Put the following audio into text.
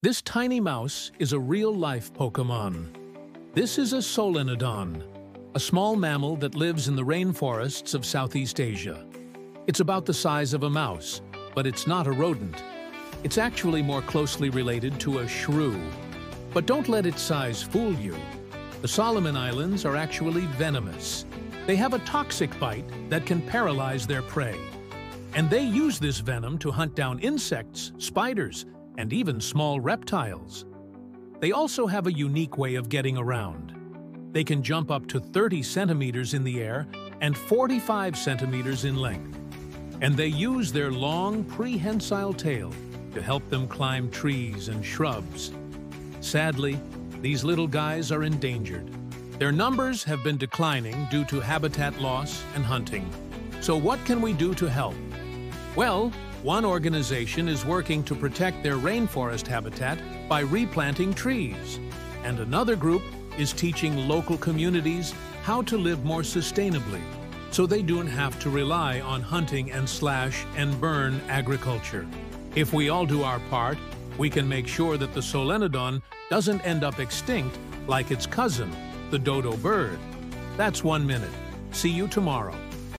This tiny mouse is a real-life Pokémon. This is a Solenodon, a small mammal that lives in the rainforests of Southeast Asia. It's about the size of a mouse, but it's not a rodent. It's actually more closely related to a shrew. But don't let its size fool you. The Solomon Islands are actually venomous. They have a toxic bite that can paralyze their prey. And they use this venom to hunt down insects, spiders, and even small reptiles. They also have a unique way of getting around. They can jump up to 30 centimeters in the air and 45 centimeters in length. And they use their long, prehensile tail to help them climb trees and shrubs. Sadly, these little guys are endangered. Their numbers have been declining due to habitat loss and hunting. So what can we do to help? Well, one organization is working to protect their rainforest habitat by replanting trees. And another group is teaching local communities how to live more sustainably, so they don't have to rely on hunting and slash and burn agriculture. If we all do our part, we can make sure that the Solenodon doesn't end up extinct like its cousin, the dodo bird. That's 1 minute. See you tomorrow.